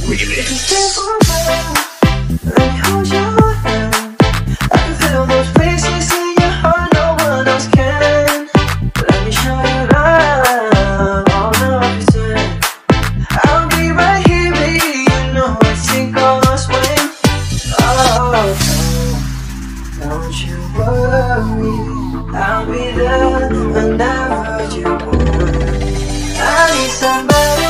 If you stay for a while, let me hold your hand. I can feel those places in your heart no one else can. Let me show you love, all the represent. I'll be right here, baby, you know I think all us when. Oh, don't you worry, I'll be there whenever you want. I need somebody.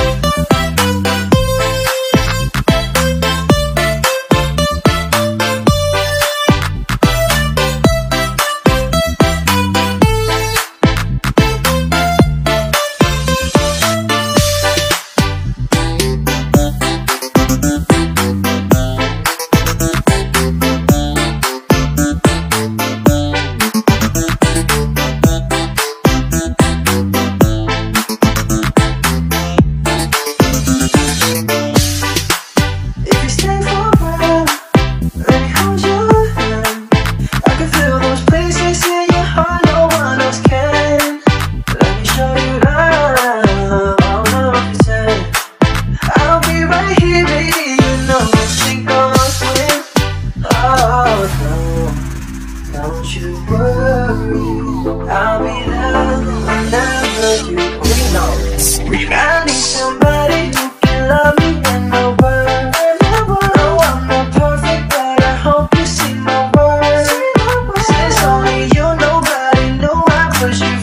Don't you worry, I'll be there whenever you Reyne. I need somebody who can love me in the world. No, I'm not perfect, but I hope you see my worth. Since only you, nobody knew I was you.